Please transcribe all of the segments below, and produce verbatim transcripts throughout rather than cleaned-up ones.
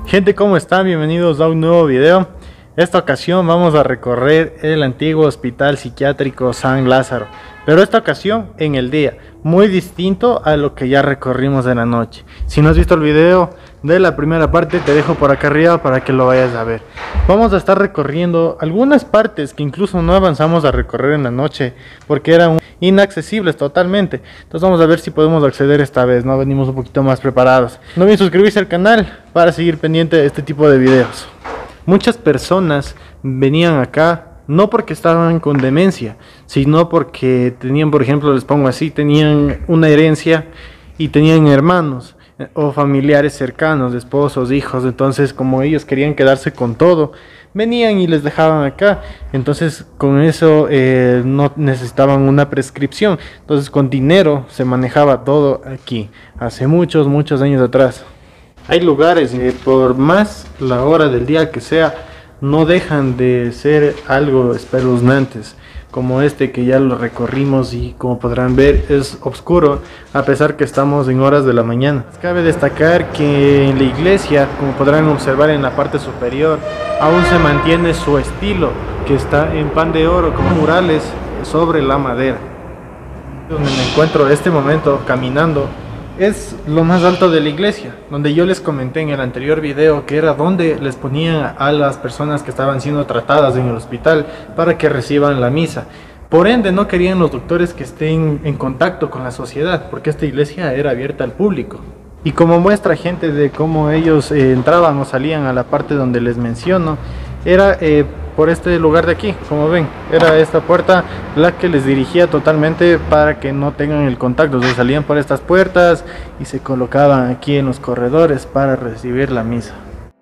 Gente, ¿cómo están? Bienvenidos a un nuevo video. Esta ocasión vamos a recorrer el antiguo Hospital Psiquiátrico San Lázaro, pero esta ocasión en el día, muy distinto a lo que ya recorrimos en la noche. Si no has visto el video de la primera parte, te dejo por acá arriba para que lo vayas a ver. Vamos a estar recorriendo algunas partes que incluso no avanzamos a recorrer en la noche porque eran inaccesibles totalmente. Entonces vamos a ver si podemos acceder esta vez, ¿no? Venimos un poquito más preparados. No olviden suscribirse al canal para seguir pendiente de este tipo de videos. Muchas personas venían acá no porque estaban con demencia, sino porque tenían, por ejemplo, les pongo así, tenían una herencia y tenían hermanos o familiares cercanos, esposos, hijos. Entonces, como ellos querían quedarse con todo, venían y les dejaban acá. Entonces, con eso eh, no necesitaban una prescripción. Entonces, con dinero se manejaba todo aquí, hace muchos, muchos años atrás. Hay lugares que por más la hora del día que sea, no dejan de ser algo espeluznantes, como este que ya lo recorrimos y como podrán ver es oscuro a pesar que estamos en horas de la mañana. Cabe destacar que en la iglesia, como podrán observar en la parte superior, aún se mantiene su estilo, que está en pan de oro con murales sobre la madera. Donde me encuentro en este momento caminando es lo más alto de la iglesia, donde yo les comenté en el anterior video que era donde les ponían a las personas que estaban siendo tratadas en el hospital para que reciban la misa. Por ende no querían los doctores que estén en contacto con la sociedad, porque esta iglesia era abierta al público. Y como muestra, gente, de cómo ellos eh, entraban o salían a la parte donde les menciono, era eh, por este lugar de aquí, como ven, era esta puerta la que les dirigía totalmente para que no tengan el contacto. Se salían por estas puertas y se colocaban aquí en los corredores para recibir la misa.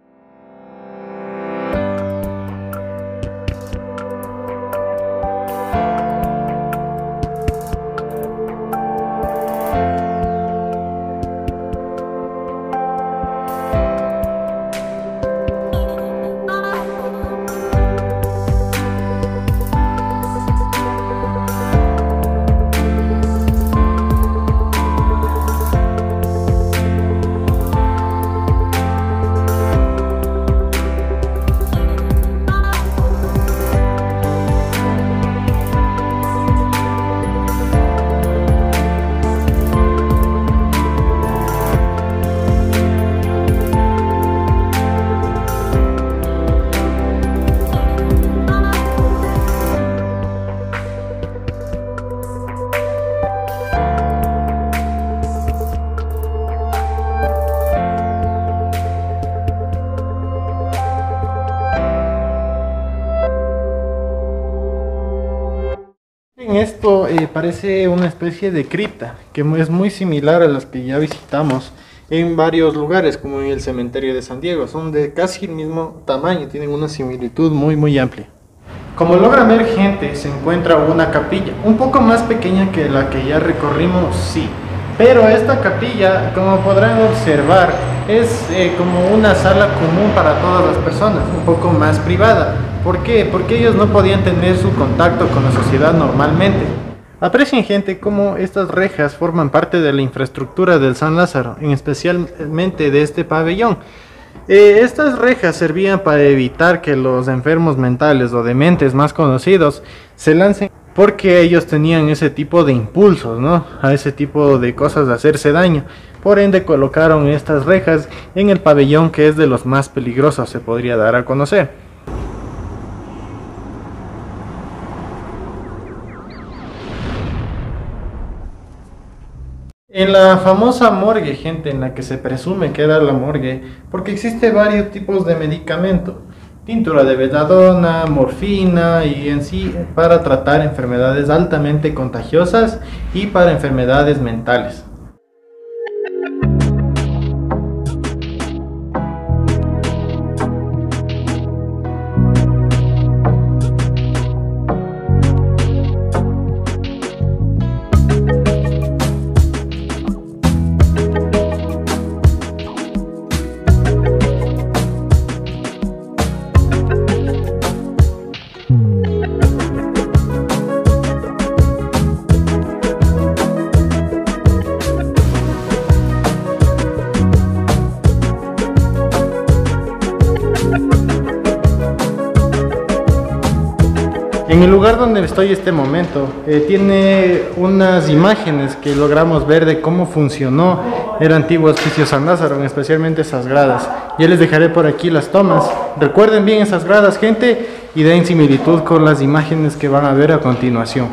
Esto eh, parece una especie de cripta que es muy similar a las que ya visitamos en varios lugares, como en el cementerio de San Diego. Son de casi el mismo tamaño, tienen una similitud muy muy amplia. Como logran ver, gente, se encuentra una capilla un poco más pequeña que la que ya recorrimos, sí, pero esta capilla, como podrán observar, es eh, como una sala común para todas las personas, un poco más privada. ¿Por qué? Porque ellos no podían tener su contacto con la sociedad normalmente. Aprecien, gente, cómo estas rejas forman parte de la infraestructura del San Lázaro, en especialmente de este pabellón. Eh, estas rejas servían para evitar que los enfermos mentales o dementes más conocidos se lancen, porque ellos tenían ese tipo de impulsos, ¿no? A ese tipo de cosas de hacerse daño. Por ende colocaron estas rejas en el pabellón, que es de los más peligrosos, se podría dar a conocer. En la famosa morgue, gente, en la que se presume que era la morgue, porque existe varios tipos de medicamento, tintura de belladona, morfina y en sí para tratar enfermedades altamente contagiosas y para enfermedades mentales. En el lugar donde estoy este momento, eh, tiene unas imágenes que logramos ver de cómo funcionó el antiguo Hospicio San Lázaro, especialmente esas gradas. Ya les dejaré por aquí las tomas. Recuerden bien esas gradas, gente, y den similitud con las imágenes que van a ver a continuación.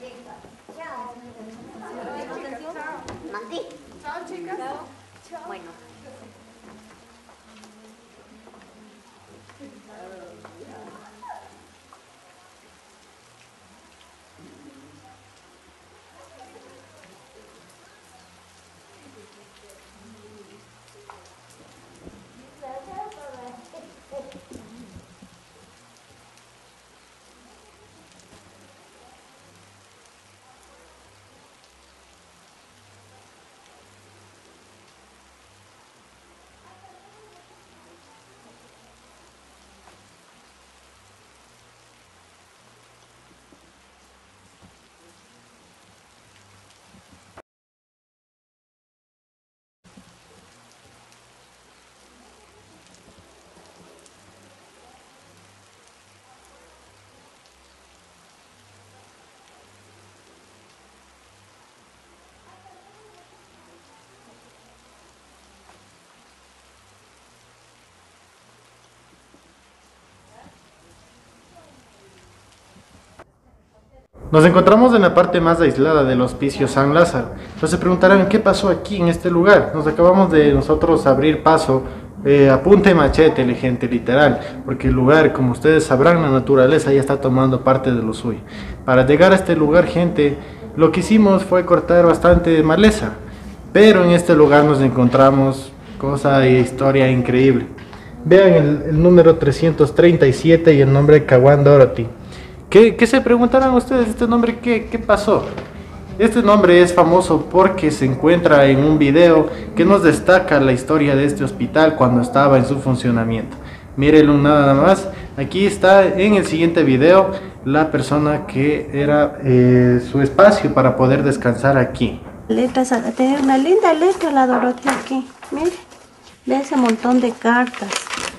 Nos encontramos en la parte más aislada del Hospicio San Lázaro. Entonces se preguntarán, ¿qué pasó aquí en este lugar? Nos acabamos de nosotros abrir paso eh, a punta y machete, gente, literal, porque el lugar, como ustedes sabrán, la naturaleza ya está tomando parte de lo suyo. Para llegar a este lugar, gente, lo que hicimos fue cortar bastante maleza, pero en este lugar nos encontramos cosa e historia increíble. Vean el, el número trescientos treinta y siete y el nombre Caguán Dorothy. ¿Qué, ¿Qué se preguntarán ustedes? ¿Este nombre qué, qué pasó? Este nombre es famoso porque se encuentra en un video que nos destaca la historia de este hospital cuando estaba en su funcionamiento. Mírenlo nada más. Aquí está en el siguiente video la persona que era eh, su espacio para poder descansar aquí. Letras, tiene una linda letra la Dorothy aquí. Mire, ve ese montón de cartas.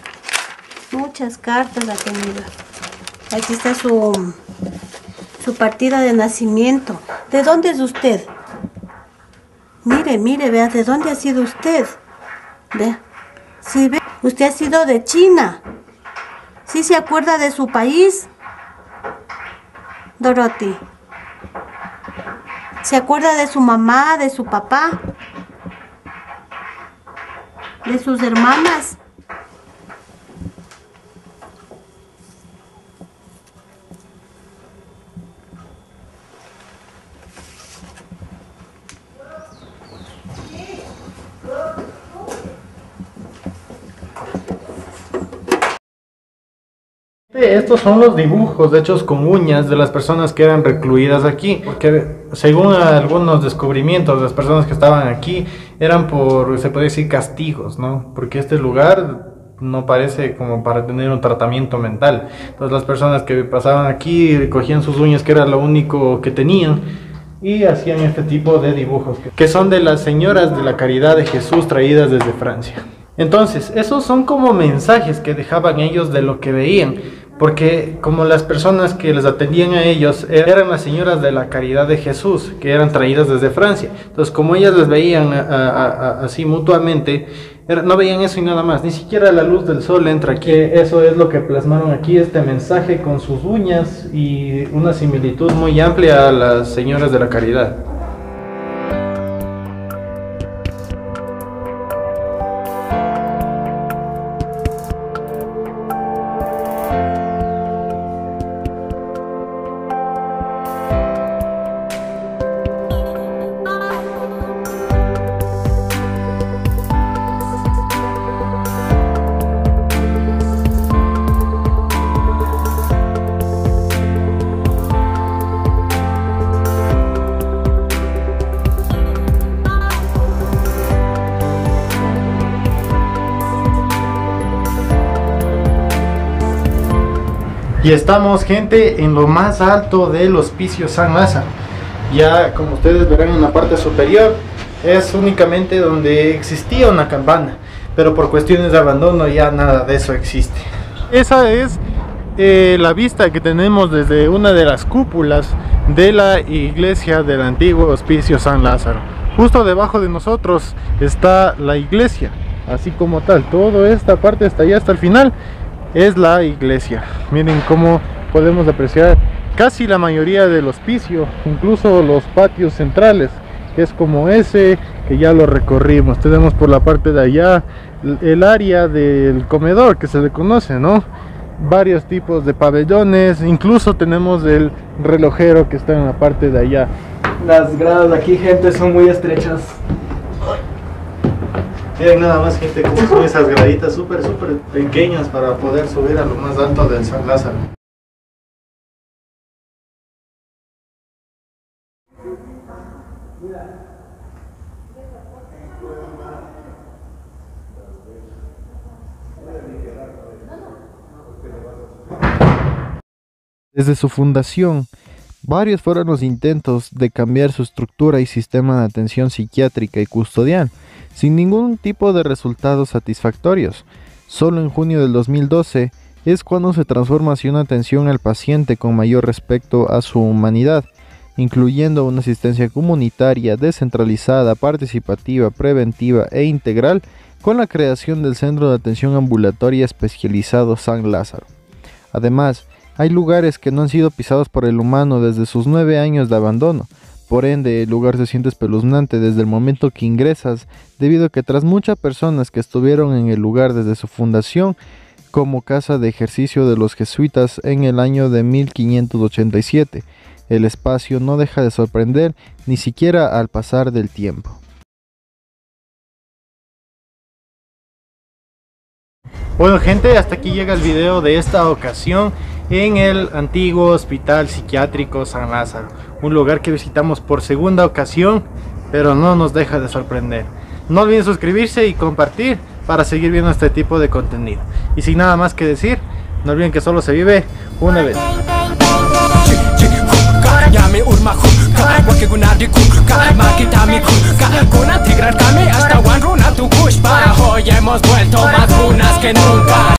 Muchas cartas ha tenido. Aquí está su, su partida de nacimiento. ¿De dónde es usted? Mire, mire, vea, ¿de dónde ha sido usted? Ve, sí, ve, usted ha sido de China. ¿Sí se acuerda de su país, Dorothy? ¿Se acuerda de su mamá, de su papá? ¿De sus hermanas? Estos son los dibujos hechos con uñas de las personas que eran recluidas aquí, porque según algunos descubrimientos, las personas que estaban aquí eran por, se puede decir, castigos, ¿no? Porque este lugar no parece como para tener un tratamiento mental. Entonces las personas que pasaban aquí recogían sus uñas, que era lo único que tenían, y hacían este tipo de dibujos, que son de las señoras de la Caridad de Jesús traídas desde Francia. Entonces, esos son como mensajes que dejaban ellos de lo que veían, porque como las personas que les atendían a ellos eran las señoras de la Caridad de Jesús, que eran traídas desde Francia. Entonces, como ellas les veían a, a, a, así mutuamente, era, no veían eso y nada más, ni siquiera la luz del sol entra aquí. Eso es lo que plasmaron aquí, este mensaje con sus uñas y una similitud muy amplia a las señoras de la Caridad. Y estamos, gente, en lo más alto del Hospicio San Lázaro. Ya como ustedes verán en la parte superior es únicamente donde existía una campana, pero por cuestiones de abandono ya nada de eso existe. Esa es eh, la vista que tenemos desde una de las cúpulas de la iglesia del antiguo Hospicio San Lázaro. Justo debajo de nosotros está la iglesia, así como tal. Toda esta parte hasta allá, hasta el final, es la iglesia. Miren cómo podemos apreciar casi la mayoría del hospicio, incluso los patios centrales, que es como ese que ya lo recorrimos. Tenemos por la parte de allá el área del comedor, que se le conoce, ¿no? Varios tipos de pabellones, incluso tenemos el relojero que está en la parte de allá. Las gradas de aquí, gente, son muy estrechas. Miren nada más, gente, como son esas graditas súper, súper pequeñas para poder subir a lo más alto del San Lázaro. Desde su fundación, varios fueron los intentos de cambiar su estructura y sistema de atención psiquiátrica y custodial, sin ningún tipo de resultados satisfactorios. Solo en junio del dos mil doce es cuando se transforma hacia una atención al paciente con mayor respecto a su humanidad, incluyendo una asistencia comunitaria, descentralizada, participativa, preventiva e integral, con la creación del Centro de Atención Ambulatoria Especializado San Lázaro. Además, hay lugares que no han sido pisados por el humano desde sus nueve años de abandono. Por ende, el lugar se siente espeluznante desde el momento que ingresas, debido a que tras muchas personas que estuvieron en el lugar desde su fundación, como casa de ejercicio de los jesuitas en el año de mil quinientos ochenta y siete, el espacio no deja de sorprender ni siquiera al pasar del tiempo. Bueno, gente, hasta aquí llega el video de esta ocasión en el antiguo Hospital Psiquiátrico San Lázaro, un lugar que visitamos por segunda ocasión, pero no nos deja de sorprender. No olviden suscribirse y compartir para seguir viendo este tipo de contenido. Y sin nada más que decir, no olviden que solo se vive una vez. Hemos vuelto más lunas que nunca.